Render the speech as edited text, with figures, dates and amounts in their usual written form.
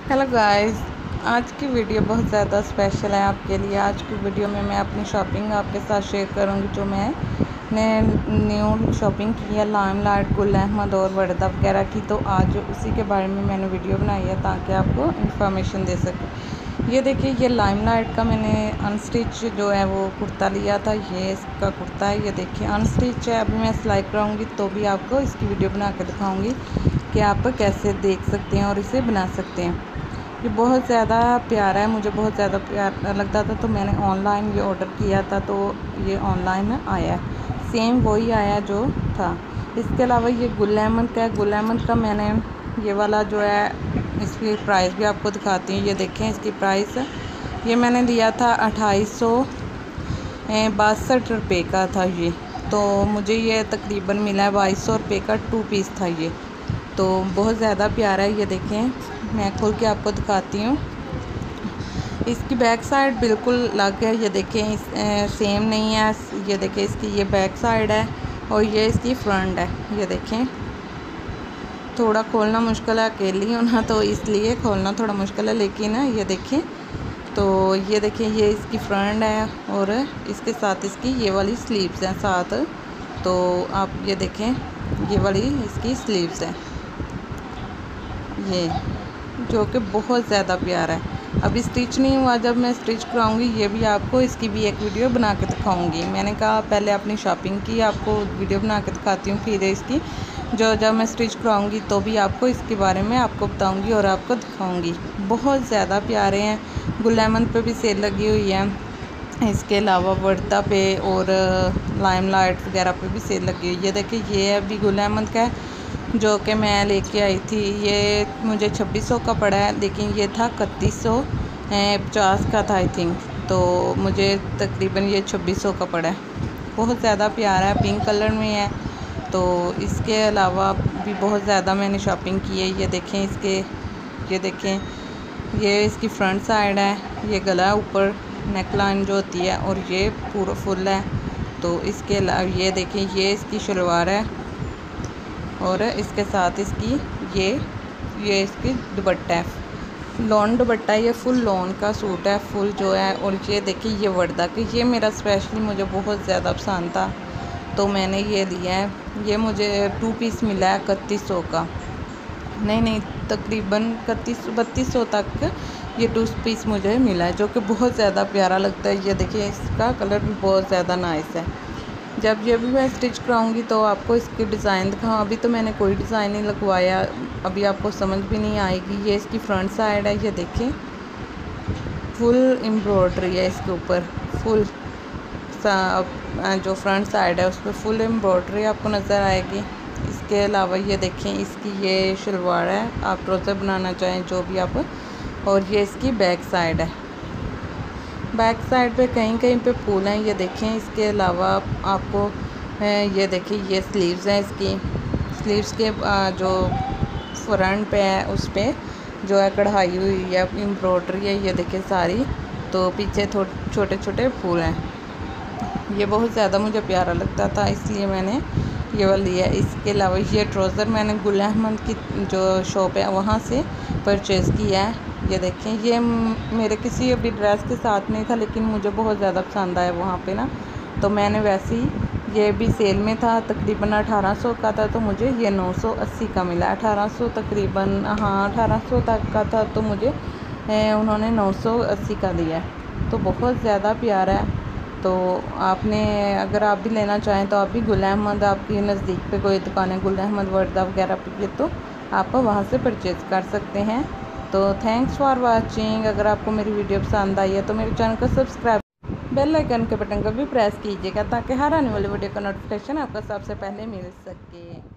Hello guys, आज की video बहुत ज़्यादा स्पेशल है आपके लिए। आज की वीडियो में मैं अपनी शॉपिंग आपके साथ शेयर करूंगी जो मैंने न्यू शॉपिंग की है लाइमलाइट, गुल अहमद और वर्दा वगैरह की। तो आज उसी के बारे में मैंने वीडियो बनाई है ताकि आपको इन्फॉर्मेशन दे सकूँ। ये देखिए, ये लाइमलाइट का मैंने अनस्टिच जो है वो कुर्ता लिया था। ये इसका कुर्ता है, ये देखिए अनस्टिच है। अभी मैं सिलाई कराऊँगी तो भी आपको इसकी वीडियो बना कर दिखाऊँगी कि आप कैसे देख सकते हैं और इसे बना सकते हैं। ये बहुत ज़्यादा प्यारा है, मुझे बहुत ज़्यादा प्यारा लगता था तो मैंने ऑनलाइन ये ऑर्डर किया था। तो ये ऑनलाइन आया है, सेम वही आया जो था। इसके अलावा ये गुल अहमद का है। गुल अहमद का मैंने ये वाला जो है, इसकी प्राइस भी आपको दिखाती हूँ। ये देखें इसकी प्राइस, ये मैंने लिया था 2862 रुपये का था ये। तो मुझे ये तकरीबन मिला है 2200 रुपये का 2 पीस था ये। तो बहुत ज़्यादा प्यारा है। ये देखें, मैं खोल के आपको दिखाती हूँ। इसकी बैक साइड बिल्कुल अलग है। ये देखें सेम नहीं है। ये देखें इसकी ये बैक साइड है और ये इसकी फ्रंट है। ये देखें, थोड़ा खोलना मुश्किल है, अकेली हूँ ना तो इसलिए खोलना थोड़ा मुश्किल है। लेकिन ये देखें, तो ये देखें ये इसकी फ्रंट है और इसके साथ इसकी ये वाली स्लीव्स हैं साथ। तो आप ये देखें, ये वाली इसकी स्लीव्स हैं ये, जो कि बहुत ज़्यादा प्यारा है। अभी स्टिच नहीं हुआ, जब मैं स्टिच कराऊंगी ये भी आपको इसकी भी एक वीडियो बना के दिखाऊंगी। मैंने कहा पहले अपनी शॉपिंग की आपको वीडियो बना के दिखाती हूँ, फिर इसकी जब मैं स्टिच कराऊंगी तो भी आपको इसके बारे में आपको बताऊंगी और आपको दिखाऊंगी। बहुत ज़्यादा प्यारे हैं। गुल अहमद पे भी सेल लगी हुई है, इसके अलावा वर्दा पे और लाइमलाइट वगैरह पे भी सेल लगी हुई है। ये देखिए, ये अभी गुल अहमद का है जो कि मैं लेके आई थी। ये मुझे 2600 का पड़ा है, लेकिन ये था 3150 का था आई थिंक। तो मुझे तकरीबन ये 2600 का पड़ा है। बहुत ज़्यादा प्यारा है, पिंक कलर में है। तो इसके अलावा भी बहुत ज़्यादा मैंने शॉपिंग की है। ये देखें ये देखें, ये इसकी फ्रंट साइड है। ये गला ऊपर नेकलाइन जो होती है और ये पूरा फुल है। तो इसके अलावा ये देखें, ये इसकी शलवार है और इसके साथ इसकी ये इसकी दुपट्टा है, लॉन दुपट्टा। ये फुल लॉन का सूट है, फुल जो है। और ये देखिए ये वर्दा की, ये मेरा स्पेशली मुझे बहुत ज़्यादा पसंद था तो मैंने ये लिया है। ये मुझे 2 पीस मिला है 3100 का, नहीं तकरीबन 3200 तक ये 2 पीस मुझे मिला है, जो कि बहुत ज़्यादा प्यारा लगता है। ये देखिए इसका कलर भी बहुत ज़्यादा नाइस है। जब ये भी मैं स्टिच कराऊंगी तो आपको इसकी डिज़ाइन दिखाऊँ। अभी तो मैंने कोई डिज़ाइन नहीं लगवाया, अभी आपको समझ भी नहीं आएगी। ये इसकी फ्रंट साइड है। ये देखें, फुल एम्ब्रॉयडरी है इसके ऊपर, फुल जो फ्रंट साइड है उस पर फुल एम्ब्रॉयडरी आपको नज़र आएगी। इसके अलावा ये देखें इसकी ये शलवार है, आप ट्राउज़र बनाना चाहें जो भी आप। और ये इसकी बैक साइड है। बैक साइड पे कहीं कहीं पे फूल हैं, ये देखें। इसके अलावा आपको ये देखिए ये स्लीव्स हैं इसकी। स्लीव्स के जो फ्रंट पे है उस पर जो है कढ़ाई हुई है, एम्ब्रॉयडरी है। ये देखिए सारी, तो पीछे छोटे छोटे फूल हैं। ये बहुत ज़्यादा मुझे प्यारा लगता था इसलिए मैंने ये वाला लिया। इसके अलावा ये ट्राउज़र मैंने गुल अहमद की जो शॉप है वहाँ से परचेज़ किया है। ये देखें, ये मेरे किसी अभी ड्रेस के साथ नहीं था, लेकिन मुझे बहुत ज़्यादा पसंद आया वहाँ पे ना, तो मैंने वैसे ही, ये भी सेल में था, तकरीबन 1800 का था तो मुझे ये 980 का मिला। 1800 तकरीबन, हाँ 1800 तक का था तो मुझे उन्होंने 980 का दिया। तो बहुत ज़्यादा प्यारा है। तो आपने अगर आप भी लेना चाहें तो आप भी गुल अहमद, आपकी नज़दीक पे कोई दुकान है गुल अहमद वर्दा वगैरह पे, तो आप वहाँ से परचेज़ कर सकते हैं। तो थैंक्स फॉर वाचिंग। अगर आपको मेरी वीडियो पसंद आई है तो मेरे चैनल को सब्सक्राइब, बेल आइकन के बटन को भी प्रेस कीजिएगा ताकि हर आने वाली वीडियो का नोटिफिकेशन आपको सबसे पहले मिल सके।